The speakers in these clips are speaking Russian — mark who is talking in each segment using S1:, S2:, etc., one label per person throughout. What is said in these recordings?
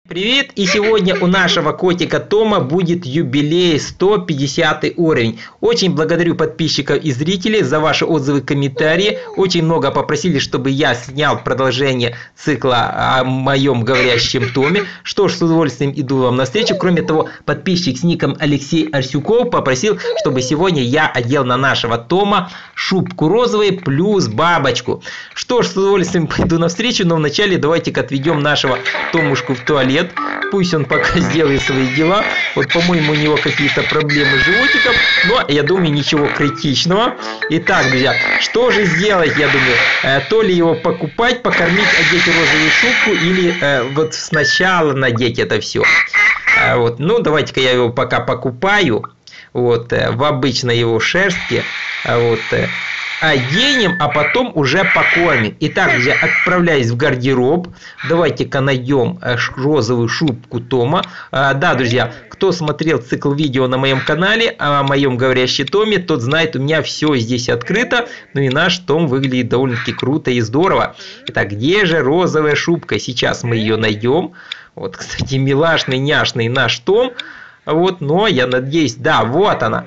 S1: Привет! И сегодня у нашего котика Тома будет юбилей 150 уровень. Очень благодарю подписчиков и зрителей за ваши отзывы, комментарии. Очень много попросили, чтобы я снял продолжение цикла о моем говорящем Томе. Что ж, с удовольствием иду вам навстречу. Кроме того, подписчик с ником Алексей Арсюков попросил, чтобы сегодня я одел на нашего Тома шубку розовую плюс бабочку. Что ж, с удовольствием пойду навстречу, но вначале давайте-ка отведем нашего Томушку в туалет. Пусть он пока сделает свои дела. Вот, по-моему, у него какие-то проблемы с животиком, но я думаю, ничего критичного. Итак, друзья, что же сделать, я думаю? То ли его покупать, покормить, одеть розовую шубку, или вот сначала надеть это все. Вот, ну, давайте-ка я его пока покупаю. Вот, в обычной его шерстке. Вот, оденем, а потом уже покормим. Итак, друзья, отправляюсь в гардероб. Давайте-ка найдем розовую шубку Тома. Да, друзья, кто смотрел цикл видео на моем канале о моем говорящем Томе, тот знает, у меня все здесь открыто. Ну и наш Том выглядит довольно-таки круто и здорово. Итак, где же розовая шубка? Сейчас мы ее найдем. Вот, кстати, милашный, няшный наш Том. Вот, но я надеюсь, да, вот она,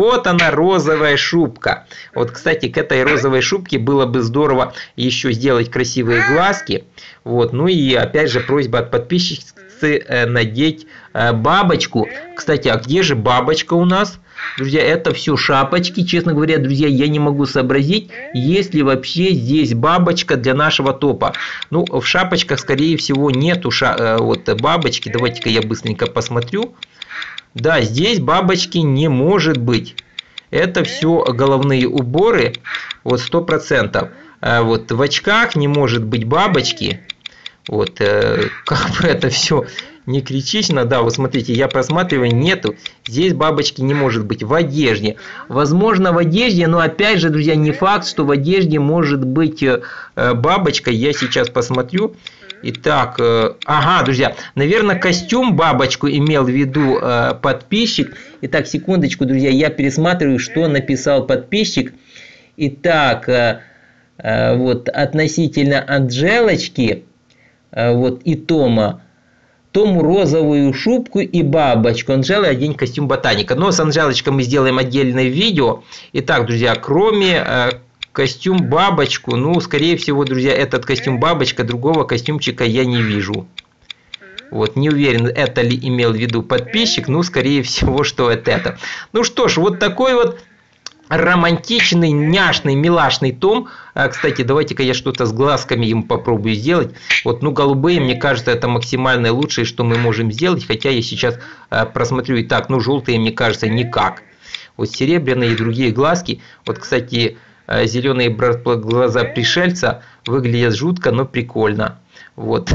S1: розовая шубка. Вот, кстати, к этой розовой шубке было бы здорово еще сделать красивые глазки. Вот, ну и опять же просьба от подписчицы надеть бабочку. Кстати, а где же бабочка у нас? Друзья, это все шапочки. Честно говоря, друзья, я не могу сообразить, есть ли вообще здесь бабочка для нашего топа. Ну, в шапочках, скорее всего, нету вот бабочки. Давайте-ка я быстренько посмотрю. Да, здесь бабочки не может быть. Это все головные уборы. Вот 100%. Вот в очках не может быть бабочки. Вот как бы это все не критично. Да, вот смотрите, я просматриваю, нету. Здесь бабочки не может быть. В одежде. Возможно, в одежде, но опять же, друзья, не факт, что в одежде может быть бабочка. Я сейчас посмотрю. Итак, ага, друзья, наверное, костюм бабочку имел в виду подписчик. Итак, секундочку, друзья, я пересматриваю, что написал подписчик. Итак, вот относительно Анжелочки, вот и Тома. Тому розовую шубку и бабочку. Анжела, одень костюм ботаника. Но с Анжелочкой мы сделаем отдельное видео. Итак, друзья, кроме костюм бабочку, ну, скорее всего, друзья, этот костюм бабочка, другого костюмчика я не вижу. Вот, не уверен, это ли имел в виду подписчик, ну, скорее всего, что это. Ну что ж, вот такой вот романтичный, няшный, милашный Том. Кстати, давайте-ка я что-то с глазками ему попробую сделать. Вот, ну, голубые, мне кажется, это максимально лучшее, что мы можем сделать. Хотя я сейчас просмотрю. Итак, ну, желтые, мне кажется, никак. Вот серебряные и другие глазки. Вот, кстати, зеленые глаза пришельца выглядят жутко, но прикольно. Вот.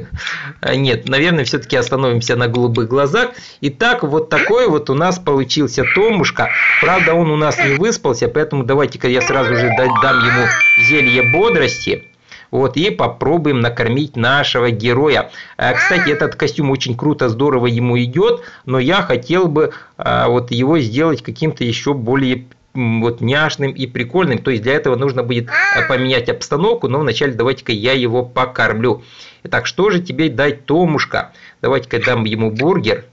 S1: Нет, наверное, все-таки остановимся на голубых глазах. Итак, вот такой вот у нас получился Томушка. Правда, он у нас не выспался, поэтому давайте-ка я сразу же дам ему зелье бодрости. Вот, и попробуем накормить нашего героя. Кстати, этот костюм очень круто, здорово ему идет, но я хотел бы вот его сделать каким-то еще более вот няшным и прикольным. То есть для этого нужно будет поменять обстановку, но вначале давайте-ка я его покормлю. Итак, что же тебе дать, Томушка? Давайте-ка дам ему бургер.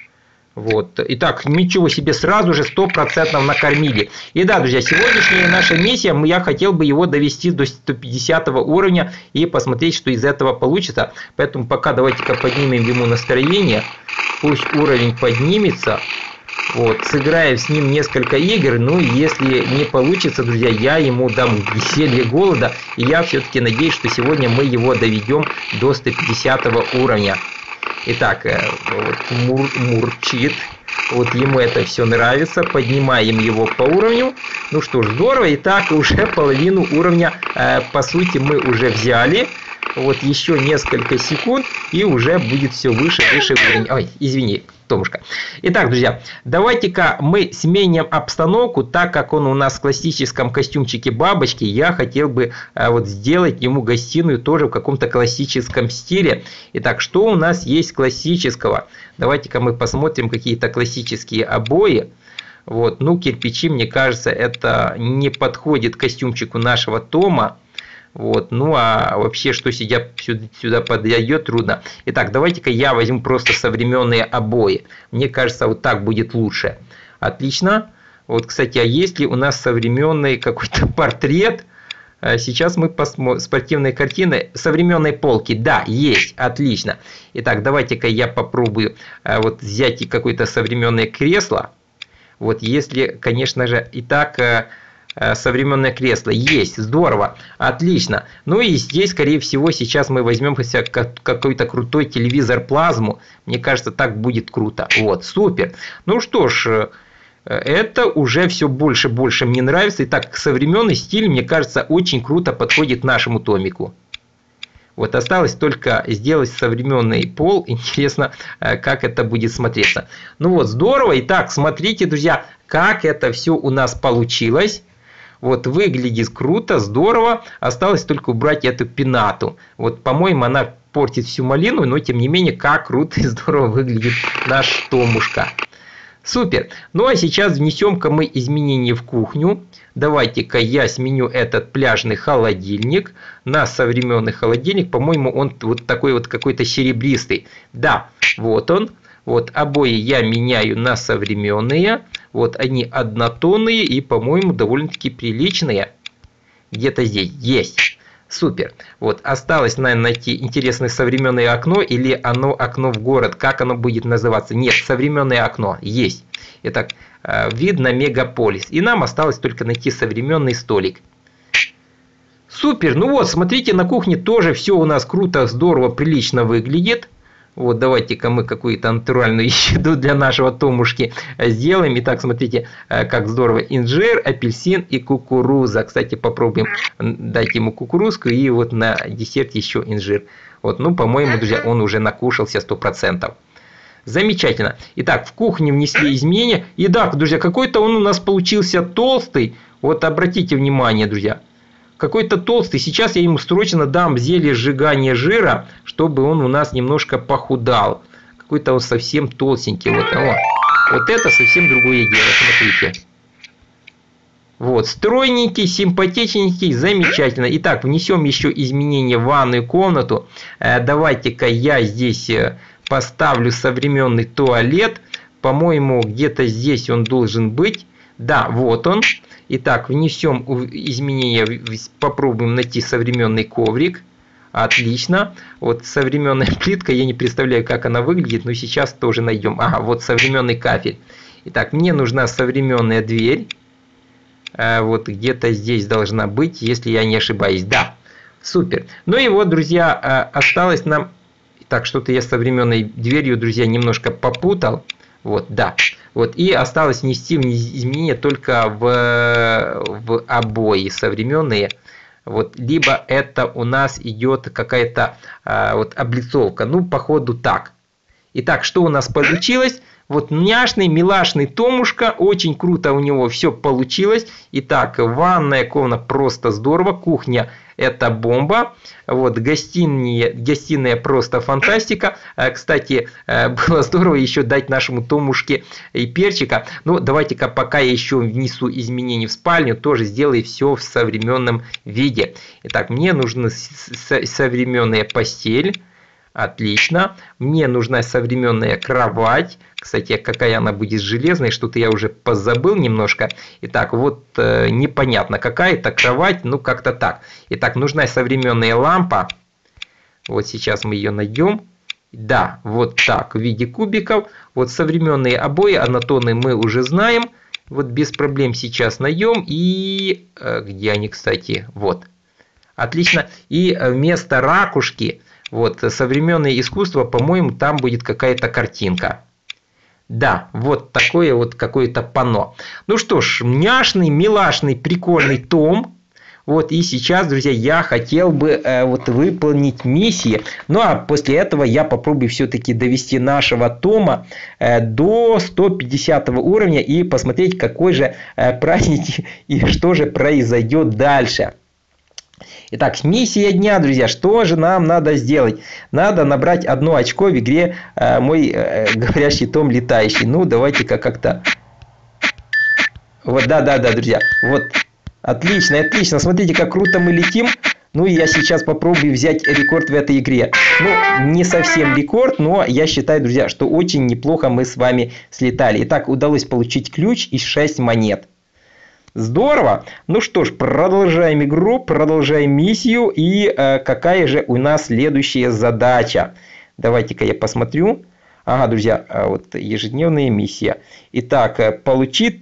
S1: Вот. Итак, ничего себе, сразу же 100% накормили. И да, друзья, сегодняшняя наша миссия, я хотел бы его довести до 150 уровня и посмотреть, что из этого получится. Поэтому пока давайте-ка поднимем ему настроение. Пусть уровень поднимется. Вот, сыграем с ним несколько игр, ну, если не получится, друзья, я ему дам зелье голода, и я все-таки надеюсь, что сегодня мы его доведем до 150 уровня. Итак, вот мурчит, вот ему это все нравится, поднимаем его по уровню, ну что ж, здорово, итак, уже половину уровня, по сути, мы уже взяли. Вот еще несколько секунд, и уже будет все выше уровень. Ой, извини, Томушка. Итак, друзья, давайте-ка мы сменим обстановку, так как он у нас в классическом костюмчике бабочки, я хотел бы вот сделать ему гостиную тоже в каком-то классическом стиле. Итак, что у нас есть классического? Давайте-ка мы посмотрим какие-то классические обои. Вот, ну, кирпичи, мне кажется, это не подходит костюмчику нашего Тома. Вот, ну а вообще, что сюда подойдет, трудно. Итак, давайте-ка я возьму просто современные обои. Мне кажется, вот так будет лучше. Отлично. Вот, кстати, а есть ли у нас современный какой-то портрет? Сейчас мы посмотрим спортивные картины современной полки. Да, есть, отлично. Итак, давайте-ка я попробую вот взять какое-то современное кресло. Вот, если, конечно же, итак, современное кресло есть, здорово, отлично. Ну и здесь, скорее всего, сейчас мы возьмем какой-то крутой телевизор плазму. Мне кажется, так будет круто. Вот, супер. Ну что ж. Это уже все больше и больше мне нравится. Итак, современный стиль, мне кажется, очень круто подходит нашему томику. Вот осталось только сделать современный пол. Интересно, как это будет смотреться. Ну вот, здорово. Итак, смотрите, друзья, как это все у нас получилось. Вот, выглядит круто, здорово. Осталось только убрать эту пенату. Вот, по-моему, она портит всю малину, но тем не менее, как круто и здорово выглядит наш Томушка. Супер. Ну а сейчас внесем-ка мы изменения в кухню. Давайте-ка я сменю этот пляжный холодильник на современный холодильник. По-моему, он вот такой вот какой-то серебристый. Да, вот он. Вот обои я меняю на современные. Вот они однотонные и, по-моему, довольно-таки приличные. Где-то здесь есть. Супер. Вот осталось, наверное, найти интересное современное окно или окно в город. Как оно будет называться? Нет, современное окно есть. Итак, вид на мегаполис. И нам осталось только найти современный столик. Супер. Ну вот, смотрите, на кухне тоже все у нас круто, здорово, прилично выглядит. Вот, давайте-ка мы какую-то натуральную еду для нашего Томушки сделаем. Итак, смотрите, как здорово. Инжир, апельсин и кукуруза. Кстати, попробуем дать ему кукурузку и вот на десерт еще инжир. Вот, ну, по-моему, друзья, он уже накушался 100%. Замечательно. Итак, в кухне внесли изменения. И да, друзья, какой-то он у нас получился толстый. Вот, обратите внимание, друзья. Какой-то толстый. Сейчас я ему срочно дам зелье сжигания жира, чтобы он у нас немножко похудал. Какой-то он совсем толстенький. Вот это совсем другое дело. Смотрите. Вот, стройненький, симпатичненький, замечательно. Итак, внесем еще изменения в ванную комнату. Давайте-ка я здесь поставлю современный туалет. По-моему, где-то здесь он должен быть. Да, вот он. Итак, внесем изменения, попробуем найти современный коврик. Отлично. Вот современная плитка, я не представляю, как она выглядит, но сейчас тоже найдем. Ага, вот современный кафель. Итак, мне нужна современная дверь. Вот где-то здесь должна быть, если я не ошибаюсь. Да, супер. Ну и вот, друзья, осталось нам... Так, что-то я с современной дверью, друзья, немножко попутал. Вот, да. Вот, и осталось внести изменения только в обои современные. Вот, либо это у нас идет какая-то вот облицовка. Ну, походу так. Итак, что у нас получилось? Вот няшный, милашный Томушка. Очень круто у него все получилось. Итак, ванная комната просто здорово. Кухня это бомба. Вот, гостиная просто фантастика. Кстати, было здорово еще дать нашему Томушке и перчика. Ну, давайте-ка пока я еще внесу изменения в спальню, тоже сделаю все в современном виде. Итак, мне нужна современная постель. Отлично. Мне нужна современная кровать. Кстати, какая она будет железной, что-то я уже позабыл немножко. Итак, вот непонятно, какая-то кровать, ну как-то так. Итак, нужна современная лампа. Вот сейчас мы ее найдем. Да, вот так, в виде кубиков. Вот современные обои, однотонные мы уже знаем. Вот без проблем сейчас найдем. И где они, кстати? Вот. Отлично. И вместо ракушки... Вот, современное искусство, по-моему, там будет какая-то картинка. Да, вот такое вот какое-то панно. Ну что ж, няшный, милашный, прикольный том. Вот, и сейчас, друзья, я хотел бы вот выполнить миссии. Ну, а после этого я попробую все-таки довести нашего Тома до 150 уровня и посмотреть, какой же праздник и что же произойдет дальше. Итак, миссия дня, друзья. Что же нам надо сделать? Надо набрать 1 очко в игре мой говорящий Том летающий. Ну, давайте-ка как-то... Вот, да, друзья. Вот, отлично, отлично. Смотрите, как круто мы летим. Ну и я сейчас попробую взять рекорд в этой игре. Ну, не совсем рекорд, но я считаю, друзья, что очень неплохо мы с вами слетали. Итак, удалось получить ключ и 6 монет. Здорово! Ну что ж, продолжаем игру, продолжаем миссию. И какая же у нас следующая задача? Давайте-ка я посмотрю. Ага, друзья, вот ежедневная миссия. Итак, получить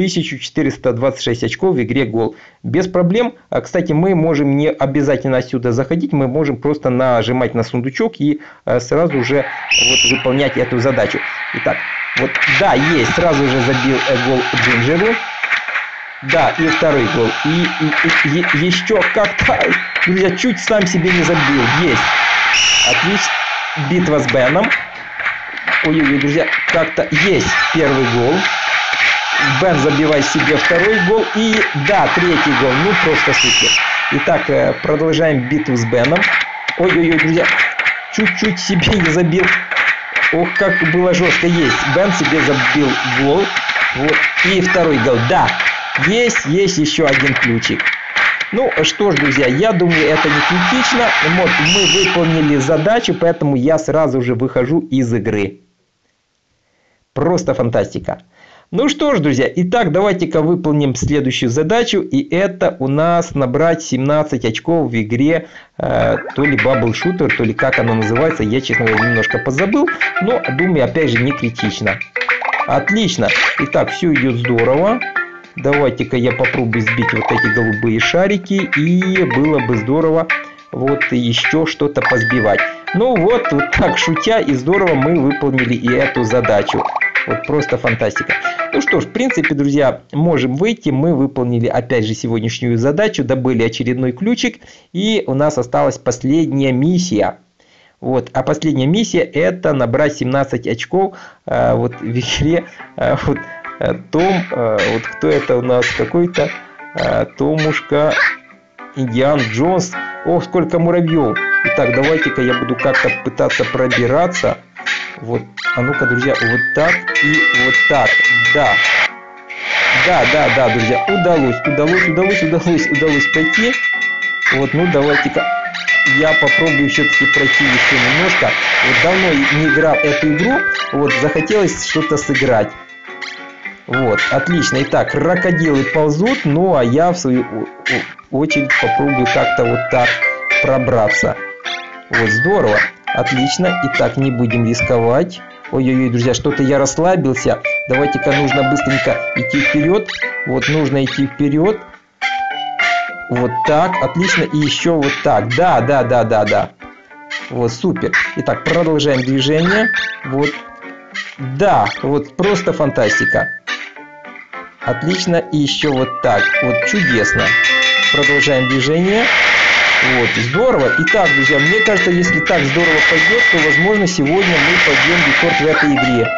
S1: 1426 очков в игре Гол. Без проблем. Кстати, мы можем не обязательно отсюда заходить, мы можем просто нажимать на сундучок и сразу же вот выполнять эту задачу. Итак, вот, да, есть, сразу же забил гол Джинджеру. Да, и второй гол. И еще как-то, друзья, чуть сам себе не забил. Есть. Отлично. Битва с Беном. Ой-ой-ой, друзья, как-то есть первый гол. Бен забивает себе второй гол. И да, третий гол. Ну, просто супер. Итак, продолжаем битву с Беном. Ой-ой-ой, друзья, чуть-чуть себе не забил. Ох, как было жестко. Есть. Бен себе забил гол. Вот. И второй гол. Да, есть еще один ключик. Ну что ж, друзья, я думаю, это не критично. Вот, мы выполнили задачу, поэтому я сразу же выхожу из игры. Просто фантастика. Ну что ж, друзья, итак, давайте-ка выполним следующую задачу. И это у нас набрать 17 очков в игре то ли Bubble Shooter, то ли как она называется. Я, честно говоря, немножко позабыл. Но, думаю, опять же, не критично. Отлично. Итак, все идет здорово. Давайте-ка я попробую сбить вот эти голубые шарики. И было бы здорово вот еще что-то позбивать. Ну вот так шутя и здорово мы выполнили и эту задачу. Вот просто фантастика. Ну что ж, в принципе, друзья, можем выйти. Мы выполнили опять же сегодняшнюю задачу. Добыли очередной ключик. И у нас осталась последняя миссия. Вот. А последняя миссия это набрать 17 очков вот в игре. Вот. Том, вот кто это у нас, какой-то Томушка, Индиан Джонс. Ох, сколько муравьев. Итак, давайте-ка я буду как-то пытаться пробираться. Вот, а ну-ка, друзья, вот так и вот так. Да. Да, друзья, удалось пройти. Вот, ну давайте-ка я попробую все-таки пройти еще немножко. Вот давно не играл эту игру, вот захотелось что-то сыграть. Вот, отлично. Итак, крокодилы ползут, ну а я в свою очередь попробую как-то вот так пробраться. Вот, здорово. Отлично. Итак, не будем рисковать. Ой-ой-ой, друзья, что-то я расслабился. Давайте-ка нужно быстренько идти вперед. Вот, нужно идти вперед. Вот так, отлично. И еще вот так. Да. Вот, супер. Итак, продолжаем движение. Вот. Да, вот просто фантастика. Отлично. И еще вот так. Вот чудесно. Продолжаем движение. Вот, здорово. Итак, друзья, мне кажется, если так здорово пойдет, то, возможно, сегодня мы пойдем рекорд в этой игре.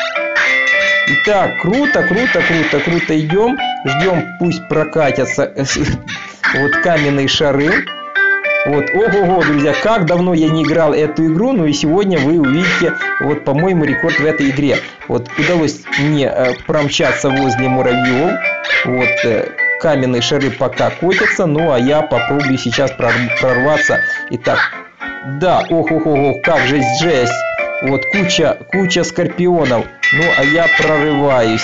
S1: Итак, круто идем. Ждем, пусть прокатятся вот каменные шары. Вот, ого-го, друзья, как давно я не играл эту игру, ну и сегодня вы увидите, вот, по-моему, рекорд в этой игре. Вот, удалось мне промчаться возле муравьев. Вот, каменные шары пока котятся, ну а я попробую сейчас прорваться. Итак, да, ох, как же жесть. Вот куча скорпионов. Ну а я прорываюсь.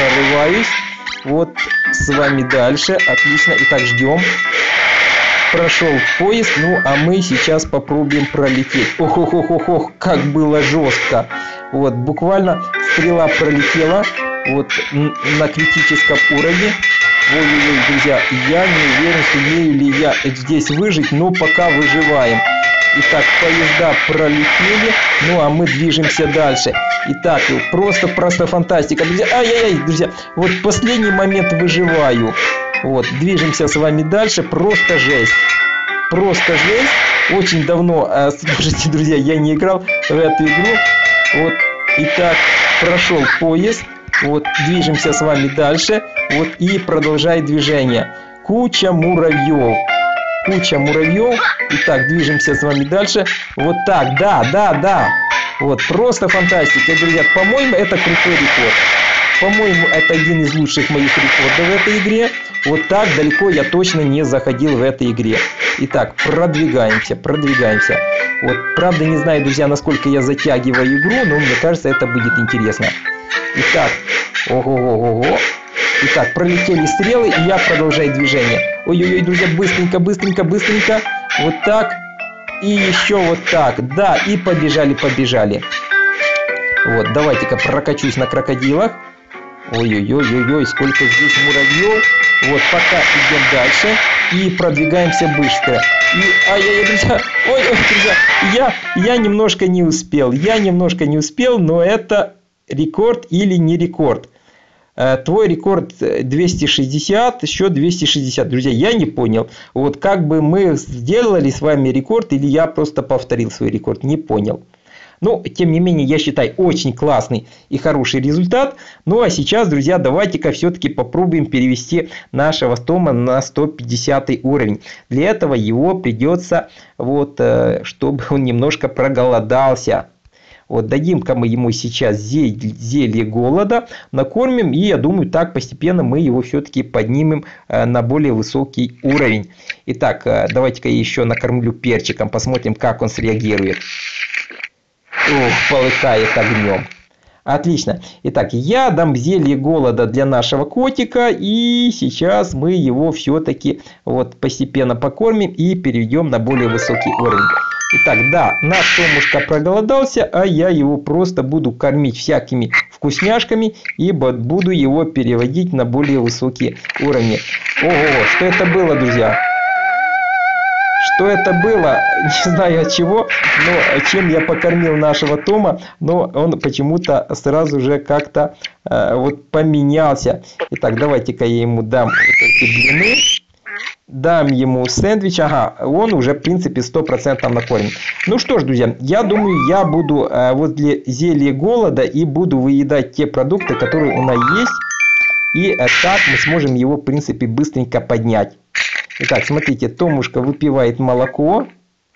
S1: Вот с вами дальше. Отлично. Итак, ждем. Прошел поезд, ну а мы сейчас попробуем пролететь. Ох, как было жестко. Вот, буквально стрела пролетела вот на критическом уровне. Ой-ой-ой, друзья, я не уверен, сумею ли я здесь выжить, но пока выживаем. Итак, поезда пролетели, ну а мы движемся дальше. Итак, просто фантастика, друзья. Ай-яй-яй, друзья, вот в последний момент выживаю. Вот, движемся с вами дальше, просто жесть. Очень давно, слушайте, друзья, я не играл в эту игру. Вот, итак, прошел поезд. Вот, движемся с вами дальше. Вот, и продолжай движение. Куча муравьев. Итак, движемся с вами дальше. Вот так, да. Вот, просто фантастика, друзья. По-моему, это крутой рекорд. По-моему, это один из лучших моих рекордов в этой игре. Вот так далеко я точно не заходил в этой игре. Итак, продвигаемся, продвигаемся. Вот, правда, не знаю, друзья, насколько я затягиваю игру, но мне кажется, это будет интересно. Итак, ого-го-го-го. Итак, пролетели стрелы, и я продолжаю движение. Ой-ой-ой, друзья, быстренько, быстренько, быстренько. Вот так. И еще вот так. Да, и побежали, побежали. Вот, давайте-ка прокачусь на крокодилах. Ой-ой-ой-ой-ой, сколько здесь муравьев. Вот, пока идем дальше. И продвигаемся быстро. И, ай-яй-яй, друзья. Ой-ой, друзья, я немножко не успел. Я немножко не успел, но это рекорд или не рекорд. Твой рекорд 260, еще 260. Друзья, я не понял. Вот как бы мы сделали с вами рекорд, или я просто повторил свой рекорд. Не понял. Но, тем не менее, я считаю, очень классный и хороший результат. Ну, а сейчас, друзья, давайте-ка все-таки попробуем перевести нашего Тома на 150 уровень. Для этого его придется, вот, чтобы он немножко проголодался. Вот, дадим-ка мы ему сейчас зелье голода, накормим, и я думаю, так постепенно мы его все-таки поднимем на более высокий уровень. Итак, давайте-ка я еще накормлю перчиком, посмотрим, как он среагирует. Ох, полыхает огнем. Отлично. Итак, я дам зелье голода для нашего котика, и сейчас мы его все-таки вот постепенно покормим и переведем на более высокий уровень. Итак, да, наш Томушка проголодался, а я его просто буду кормить всякими вкусняшками и буду его переводить на более высокие уровни. Ого, что это было, друзья? Что это было, не знаю от чего, но чем я покормил нашего Тома, но он почему-то сразу же как-то вот поменялся. Итак, давайте-ка я ему дам вот эти блины, дам ему сэндвич, ага, он уже в принципе 100% накормлен. Ну что ж, друзья, я думаю, я буду возле зелья голода и буду выедать те продукты, которые у нас есть, и так мы сможем его в принципе быстренько поднять. Итак, смотрите, Томушка выпивает молоко.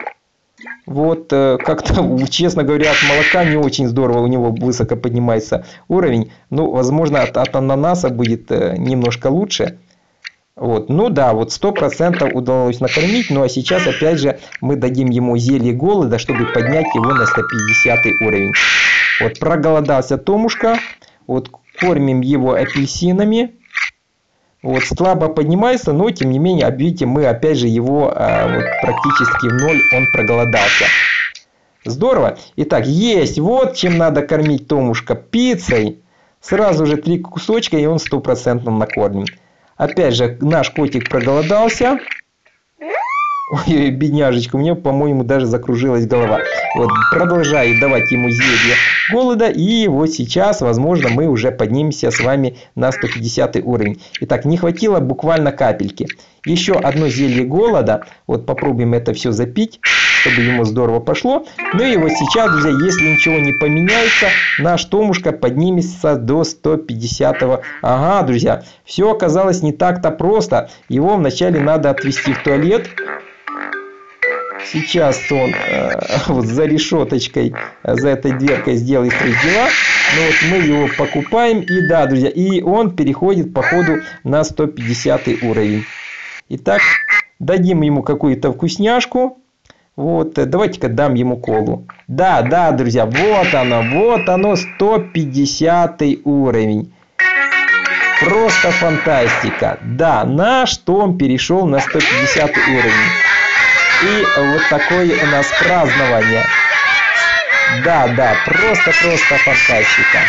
S1: Вот, как-то, честно говоря, от молока не очень здорово, у него высоко поднимается уровень. Ну, возможно, от ананаса будет немножко лучше. Вот, ну да, вот 100% удалось накормить. Ну, а сейчас, опять же, мы дадим ему зелье голода, чтобы поднять его на 150 уровень. Вот, проголодался Томушка. Вот, кормим его апельсинами. Вот, слабо поднимается, но тем не менее, видите, мы опять же его вот, практически в ноль, он проголодался. Здорово. Итак, есть. Вот чем надо кормить Томушка: пиццей. Сразу же 3 кусочка, и он 100% накормлен. Опять же, наш котик проголодался. Ой, бедняжечка, у меня, по-моему, даже закружилась голова. Вот, продолжаю давать ему зелье голода. И вот сейчас, возможно, мы уже поднимемся с вами на 150 уровень. Итак, не хватило буквально капельки. Еще одно зелье голода. Вот попробуем это все запить, чтобы ему здорово пошло. Ну и вот сейчас, друзья, если ничего не поменяется, наш Томушка поднимется до 150. Ага, друзья, все оказалось не так-то просто. Его вначале надо отвезти в туалет. Сейчас он вот за решеточкой, за этой дверкой сделает свои дела. Ну, вот мы его покупаем. И да, друзья, и он переходит по ходу на 150 уровень. Итак, дадим ему какую-то вкусняшку. Вот, давайте-ка дам ему колу. Да, да, друзья, вот оно, 150 уровень. Просто фантастика. Да, наш Том перешел на 150 уровень. И вот такое у нас празднование. Да, да, просто фантастика.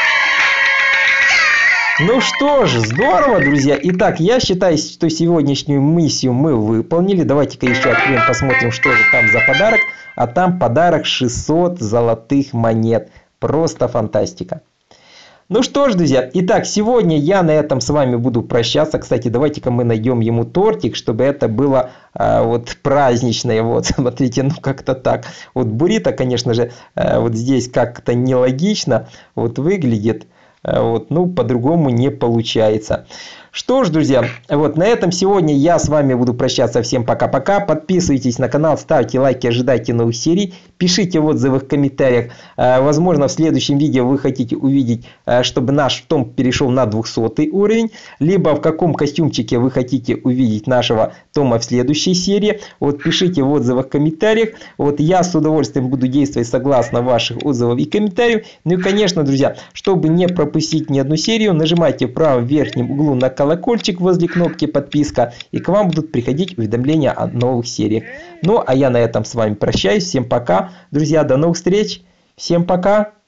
S1: Ну что ж, здорово, друзья. Итак, я считаю, что сегодняшнюю миссию мы выполнили. Давайте-ка еще откроем, посмотрим, что же там за подарок. А там подарок 600 золотых монет. Просто фантастика. Ну что ж, друзья, итак, сегодня я на этом с вами буду прощаться. Кстати, давайте-ка мы найдем ему тортик, чтобы это было вот праздничное. Вот, смотрите, ну как-то так. Вот буррито, конечно же, вот здесь как-то нелогично вот выглядит. Вот, ну, по-другому не получается. Что ж, друзья, вот на этом сегодня я с вами буду прощаться. Всем пока-пока. Подписывайтесь на канал, ставьте лайки, ожидайте новых серий. Пишите отзывы в комментариях. Возможно, в следующем видео вы хотите увидеть, чтобы наш том перешел на 200 уровень. Либо в каком костюмчике вы хотите увидеть нашего Тома в следующей серии. Вот пишите в отзывах, в комментариях. Вот я с удовольствием буду действовать согласно ваших отзывов и комментариев. Ну и, конечно, друзья, чтобы не пропустить ни одну серию, нажимайте в правом верхнем углу на колокольчик возле кнопки подписка, и к вам будут приходить уведомления о новых сериях. Ну, а я на этом с вами прощаюсь. Всем пока, друзья, до новых встреч. Всем пока.